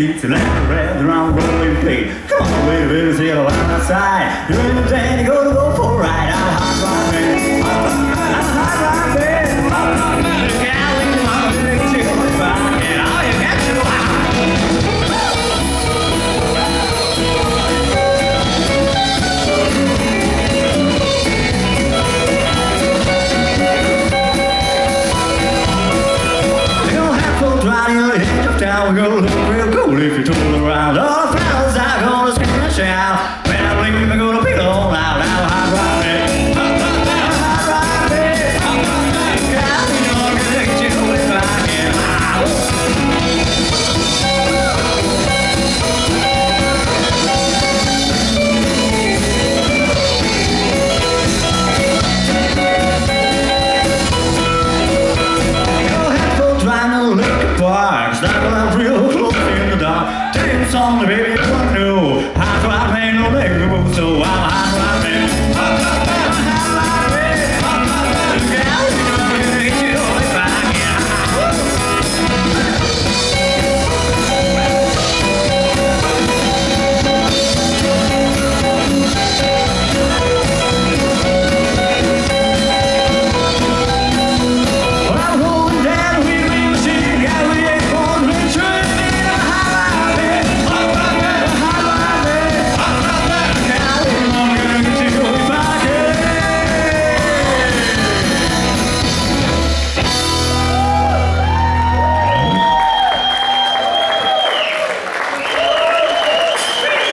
beats and let the red around rolling plate. Come on, wait a minute, see it outside. You're in the van, you go for a ride. I'm a hot rod man, I'm a hot rod man, I'm a hot rod man. The gal in the mama, they get you if I can. Oh, you got you high. We're gonna look real cool if you tool around. All the fellas are gonna scream and shout. When I believe we're gonna be all out. I'm a hot rod man, I'm a hot rod man, I'm a hot rod man. God, you know I'm gonna get you if I can. You'll have to drive no liquor bars. Real close in the dark. Take a song, baby.